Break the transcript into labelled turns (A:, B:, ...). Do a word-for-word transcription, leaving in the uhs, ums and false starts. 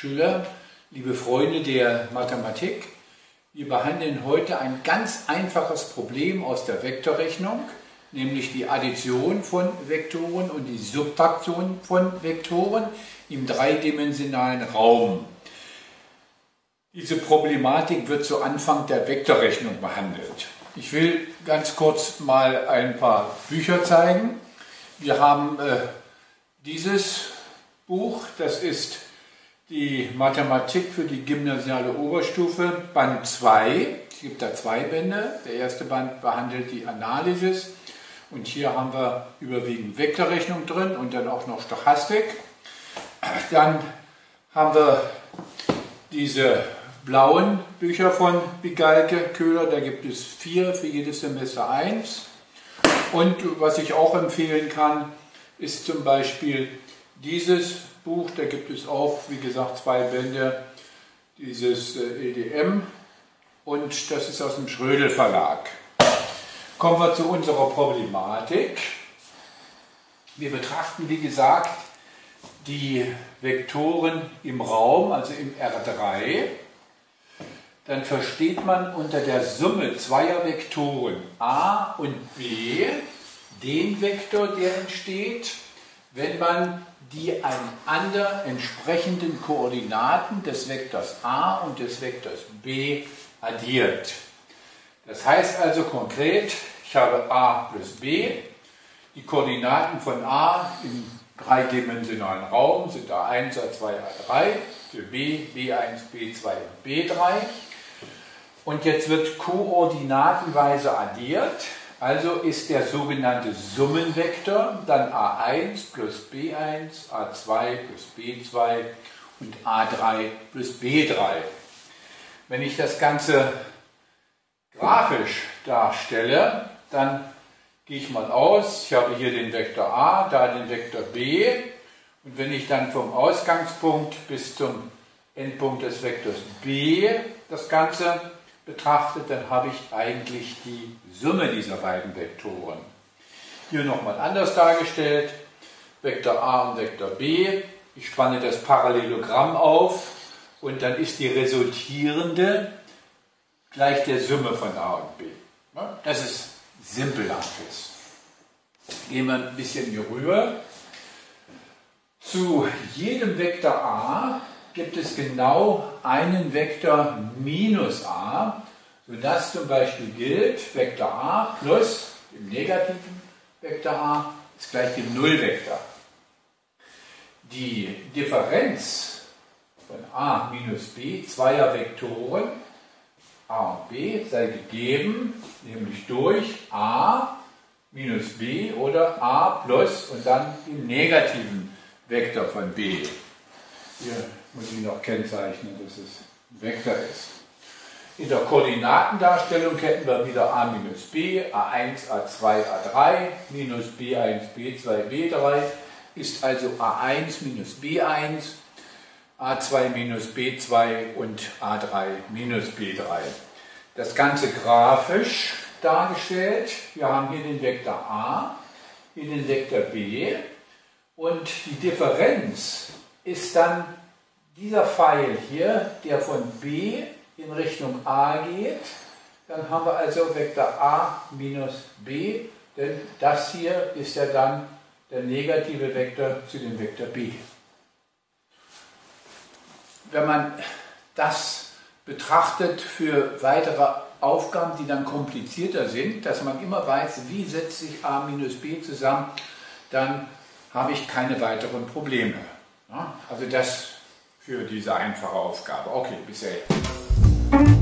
A: Schüler, liebe Freunde der Mathematik, wir behandeln heute ein ganz einfaches Problem aus der Vektorrechnung, nämlich die Addition von Vektoren und die Subtraktion von Vektoren im dreidimensionalen Raum. Diese Problematik wird zu Anfang der Vektorrechnung behandelt. Ich will ganz kurz mal ein paar Bücher zeigen. Wir haben äh, dieses Buch, das ist die Mathematik für die gymnasiale Oberstufe, Band zwei. Es gibt da zwei Bände. Der erste Band behandelt die Analysis und hier haben wir überwiegend Vektorrechnung drin und dann auch noch Stochastik. Dann haben wir diese blauen Bücher von Bigalke, Köhler, da gibt es vier, für jedes Semester eins. Und was ich auch empfehlen kann, ist zum Beispiel dieses Buch, da gibt es auch, wie gesagt, zwei Bände, dieses E D M und das ist aus dem Schrödel Verlag. Kommen wir zu unserer Problematik. Wir betrachten, wie gesagt, die Vektoren im Raum, also im R drei. Dann versteht man unter der Summe zweier Vektoren a und b den Vektor, der entsteht, wenn man die einander entsprechenden Koordinaten des Vektors a und des Vektors b addiert. Das heißt also konkret, ich habe a plus b, die Koordinaten von a im dreidimensionalen Raum sind a eins, a zwei, a drei, für b, b eins, b zwei und b drei. Und jetzt wird koordinatenweise addiert, also ist der sogenannte Summenvektor dann a eins plus b eins, a zwei plus b zwei und a drei plus b drei. Wenn ich das Ganze grafisch darstelle, dann gehe ich mal aus, ich habe hier den Vektor a, da den Vektor b und wenn ich dann vom Ausgangspunkt bis zum Endpunkt des Vektors b das Ganze betrachtet, dann habe ich eigentlich die Summe dieser beiden Vektoren. Hier nochmal anders dargestellt, Vektor a und Vektor b, ich spanne das Parallelogramm auf und dann ist die resultierende gleich der Summe von a und b. Das ist simpel nachweis. Gehen wir ein bisschen hier rüber. Zu jedem Vektor a gibt es genau einen Vektor minus a, sodass zum Beispiel gilt, Vektor a plus dem negativen Vektor a ist gleich dem Nullvektor. Die Differenz von a minus b zweier Vektoren a und b sei gegeben, nämlich durch a minus b oder a plus und dann dem negativen Vektor von b. Hier muss ich noch kennzeichnen, dass es ein Vektor ist. In der Koordinatendarstellung hätten wir wieder a minus b, a eins, a zwei, a drei, minus b eins, b zwei, b drei, ist also a eins minus b eins, a zwei minus b zwei und a drei minus b drei. Das Ganze grafisch dargestellt. Wir haben hier den Vektor a, hier den Vektor b und die Differenz ist dann dieser Pfeil hier, der von b in Richtung a geht. Dann haben wir also Vektor a minus b, denn das hier ist ja dann der negative Vektor zu dem Vektor b. Wenn man das betrachtet für weitere Aufgaben, die dann komplizierter sind, dass man immer weiß, wie setzt sich a minus b zusammen, dann habe ich keine weiteren Probleme. Ja, also das für diese einfache Aufgabe. Okay, bisher.